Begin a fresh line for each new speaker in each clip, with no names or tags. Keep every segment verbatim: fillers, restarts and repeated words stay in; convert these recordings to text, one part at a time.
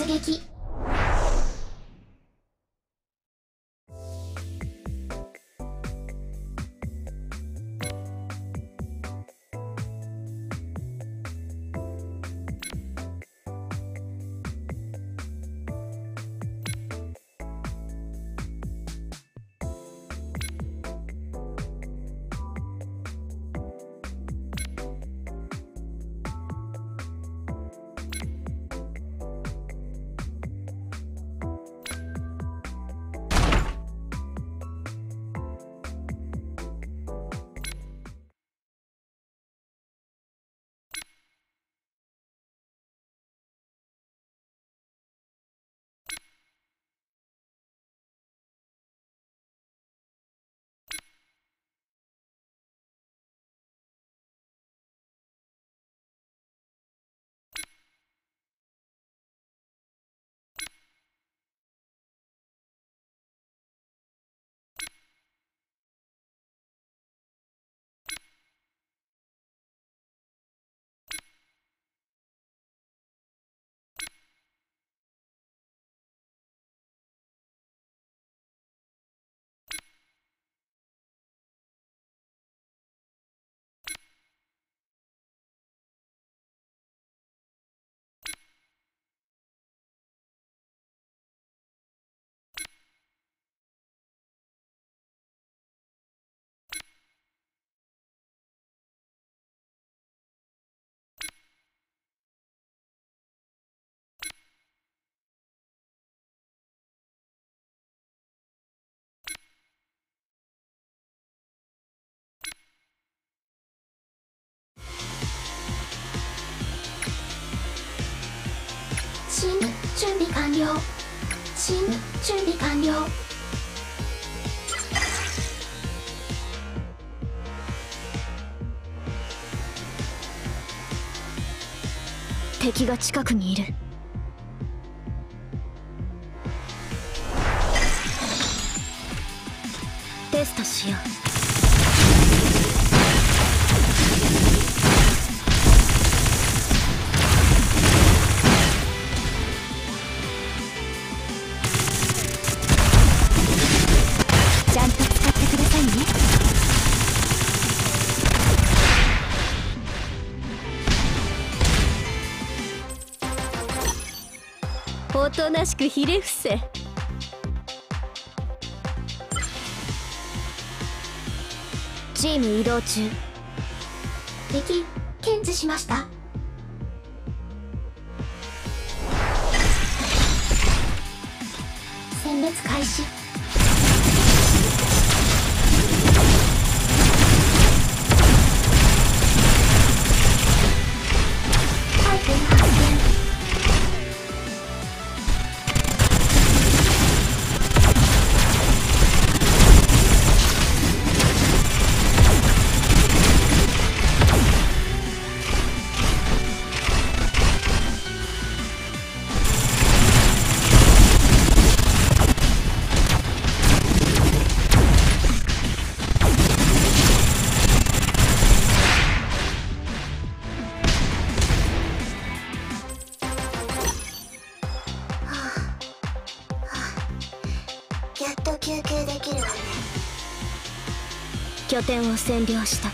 出撃。チーム準備完了。チーム準備完了。
敵が近くにいる。テストしよう。おとなしくひれ伏せ。チーム移動中。
敵検知しました。殲滅開始。アイテム発見。
やっと休憩できるわね。
拠点を占領した。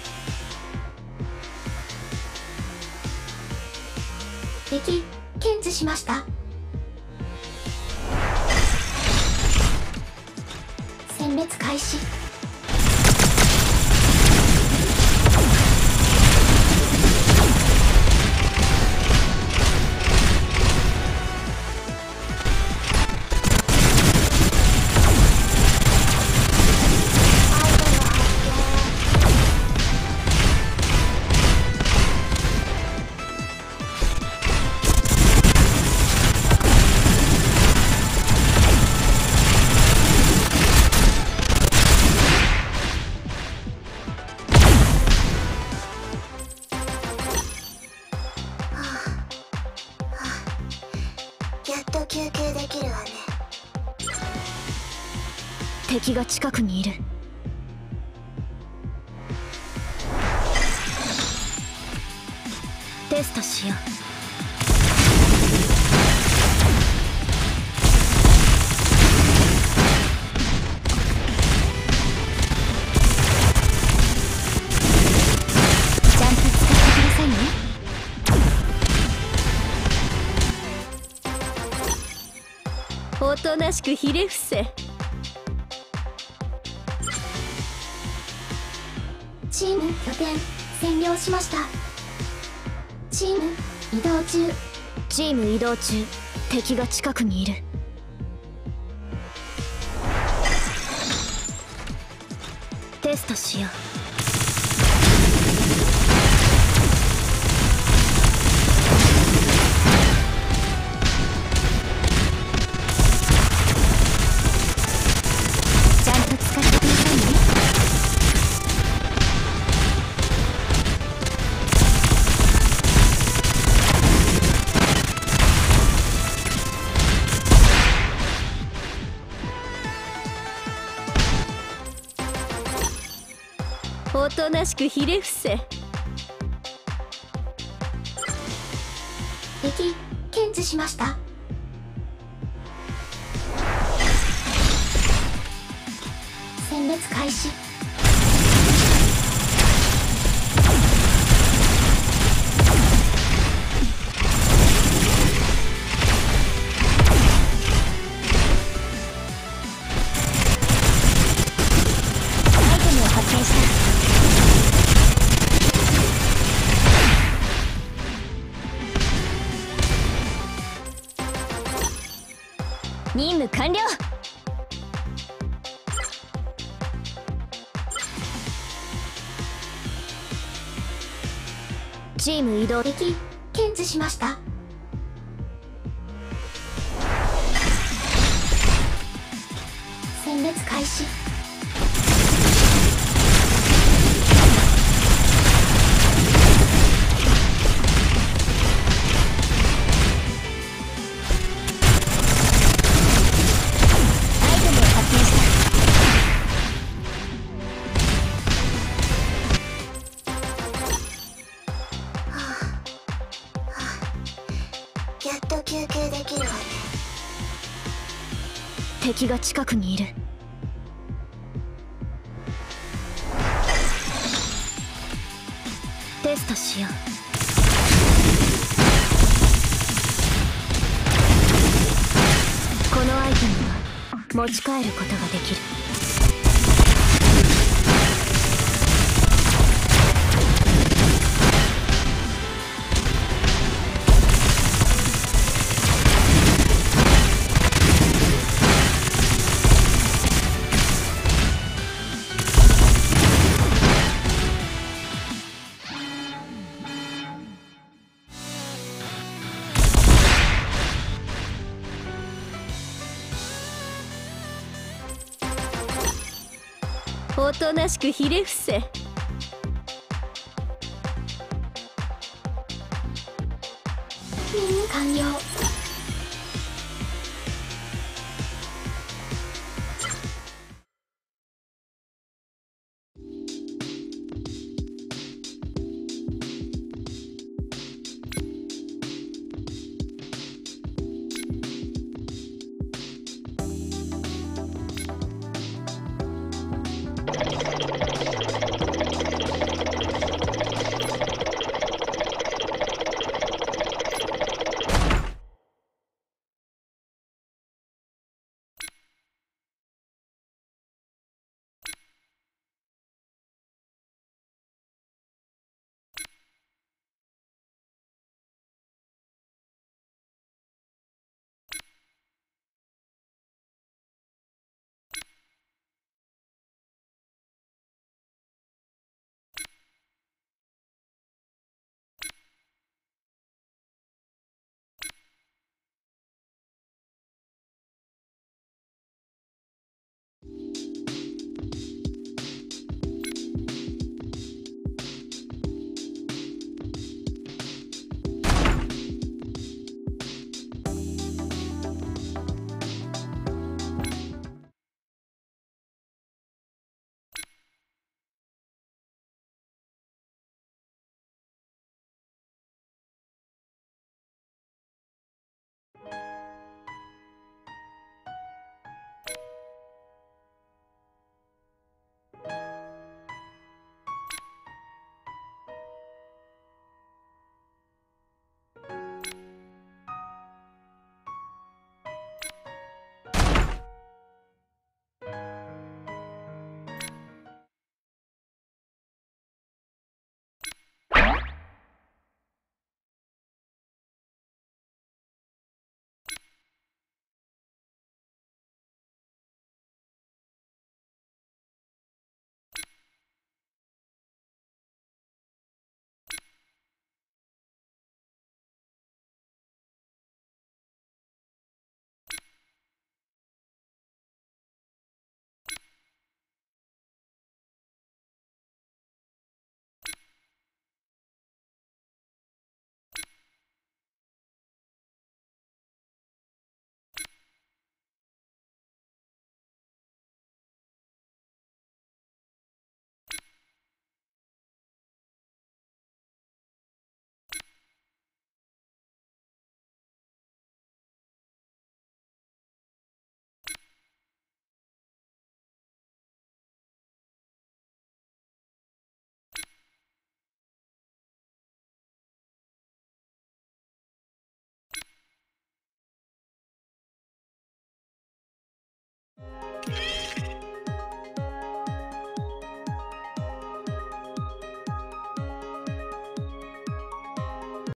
敵検知しました。殲滅開始。
やっと休憩できるわね。
敵が近くにいる。テストしよう。 おとなしくひれ伏せ。
チーム拠点占領しました。チーム移動中。
チーム移動中。敵が近くにいる。テストしよう。ちゃんと使ってくださいね。おとなしくひれ伏せ。
敵検知しました。殲滅開始。
アイテムを発見した。任務完了。チーム移動。
敵検知しました。殲滅開始。
やっと休憩できるわね。
敵が近くにいる。テストしよう。このアイテムは持ち帰ることができる。おとなしくひれ伏せ。
任務完了。